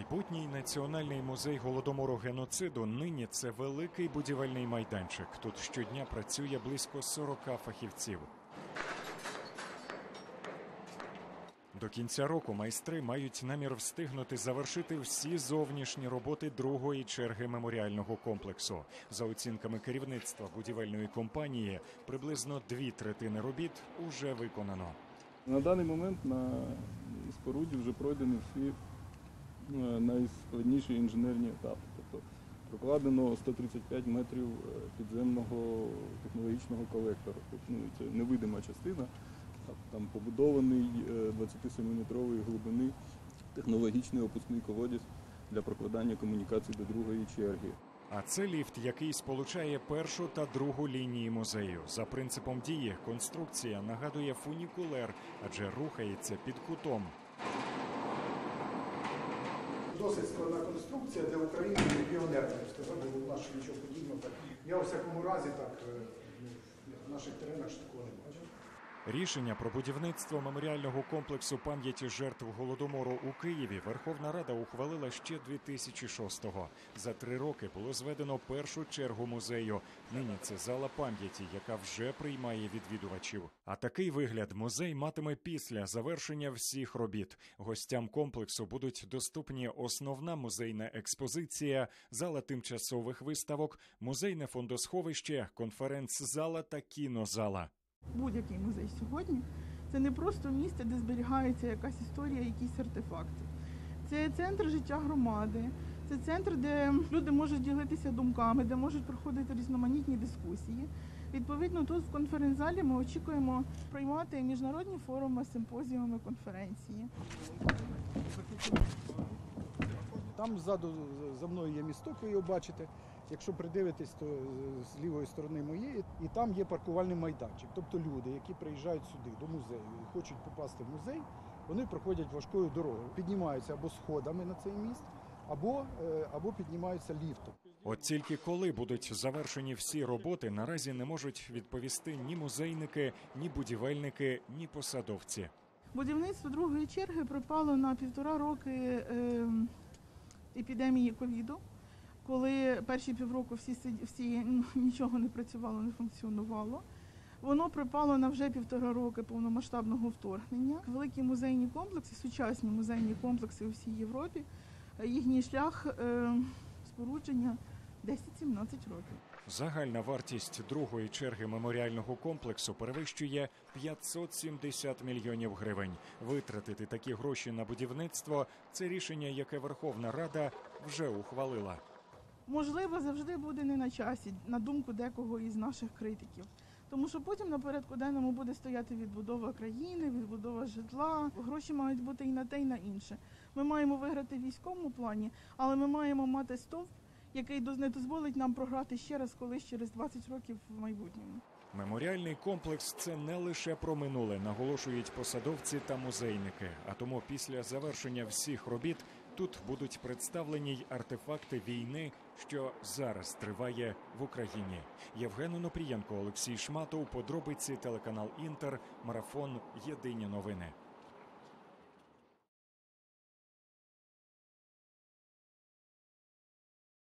Майбутній національний музей голодомору геноциду нині це великий будівельний майданчик. Тут щодня працює близько 40 фахівців. До кінця року майстри мають намір встигнути завершити всі зовнішні роботи другої черги меморіального комплексу. За оцінками керівництва будівельної компанії, приблизно 2/3 робіт уже виконано. На даний момент на споруді вже пройдені всі найскладніші інженерні етапи. Тобто прокладено 135 метрів підземного технологічного колектора. Тобто, це невидима частина. Там побудований 27-метрової глибини технологічний опускний колодязь для прокладання комунікацій до другої черги. А це ліфт, який сполучає першу та другу лінії музею. За принципом дії конструкція нагадує фунікулер, адже рухається під кутом. Досить складна конструкція, для України піонерна, я б сказав, бо у нас ще нічого подібного. Я у всякому разі в наших теренах ж такого не бачив. Рішення про будівництво меморіального комплексу пам'яті жертв Голодомору у Києві Верховна Рада ухвалила ще 2006-го. За 3 роки було зведено першу чергу музею. Нині це зала пам'яті, яка вже приймає відвідувачів. А такий вигляд музей матиме після завершення всіх робіт. Гостям комплексу будуть доступні основна музейна експозиція, зала тимчасових виставок, музейне фондосховище, конференц-зала та кінозала. Будь-який музей сьогодні – це не просто місце, де зберігається якась історія, якісь артефакти. Це центр життя громади, це центр, де люди можуть ділитися думками, де можуть проходити різноманітні дискусії. Відповідно, тут в конференц-залі ми очікуємо приймати міжнародні форуми, симпозіуми, конференції. Там ззаду за мною є місток, ви його бачите. Якщо придивитись, то з лівої сторони моєї, і там є паркувальний майданчик. Тобто люди, які приїжджають сюди, до музею, і хочуть попасти в музей, вони проходять важкою дорогою. Піднімаються або сходами на цей міст, або піднімаються ліфтом. От тільки коли будуть завершені всі роботи, наразі не можуть відповісти ні музейники, ні будівельники, ні посадовці. Будівництво другої черги припало на 1,5 роки епідемії ковіду, коли перші півроку всі нічого не працювало, не функціонувало. Воно припало на вже 1,5 роки повномасштабного вторгнення. Великі музейні комплекси, сучасні музейні комплекси у всій Європі, їхній шлях спорудження 10-17 років. Загальна вартість другої черги меморіального комплексу перевищує 570 мільйонів гривень. Витратити такі гроші на будівництво – це рішення, яке Верховна Рада вже ухвалила. Можливо, завжди буде не на часі, на думку декого із наших критиків. Тому що потім на порядку денному буде стояти відбудова країни, відбудова житла. Гроші мають бути і на те, і на інше. Ми маємо виграти в військовому плані, але ми маємо мати стовп, який не дозволить нам програти ще раз колись через 20 років в майбутньому. Меморіальний комплекс – це не лише про минуле, наголошують посадовці та музейники. А тому після завершення всіх робіт тут будуть представлені й артефакти війни, що зараз триває в Україні. Євген Онопрієнко, Олексій Шматов, подробиці, телеканал Інтер, марафон «Єдині новини».